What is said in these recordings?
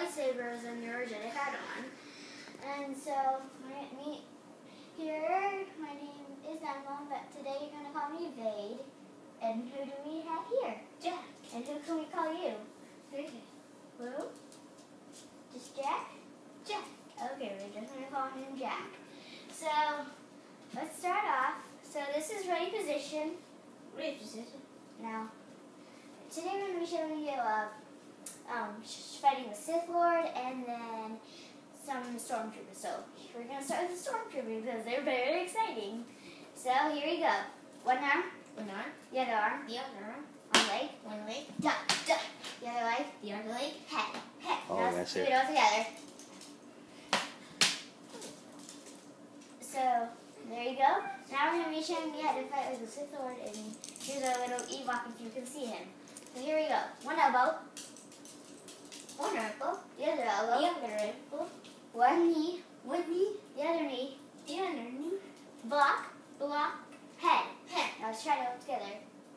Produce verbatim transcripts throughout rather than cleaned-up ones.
lightsabers than your Jedi Padawan. And so, my, me, here, my name is Emma, but today you're going to call me Vade. And who do we have here? Jack. And who can we call you? Who? Just Jack? Jack. Okay, we're just going to call him Jack. So, let's start off. So this is ready position. Ready position. Now, today we're going to be showing you uh, um, fighting the Sith Lord and then some Stormtroopers. So we're going to start with the Stormtroopers because they're very exciting. So here we go. One arm. One arm. The other arm. The other arm. One leg. One leg. Duck, duck. The other leg. The other leg. Head. Head. Oh, now that's do it. it all together. So there you go. Now we're going to be showing you how to fight with the Sith Lord, and here's a little Ewok if you can see him. So here we go. One elbow. One elbow. The other The elbow. other elbow. One knee. One knee. The other knee. The other knee. Block. Block. Head. Head. Now let's try it all together.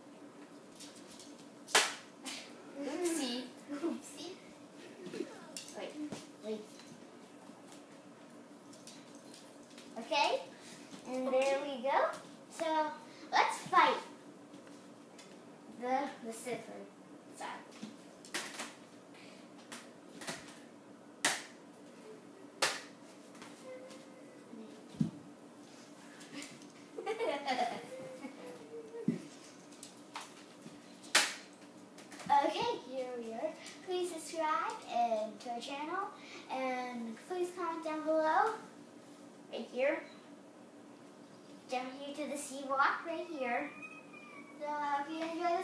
Oopsie. Oopsie. Wait. Wait. Okay? And there we go. So let's fight the the Sith Lord side. Okay, here we are. Please subscribe and to our channel, and please comment down below. Right here. Down here to the Ewok right here. So I hope you enjoy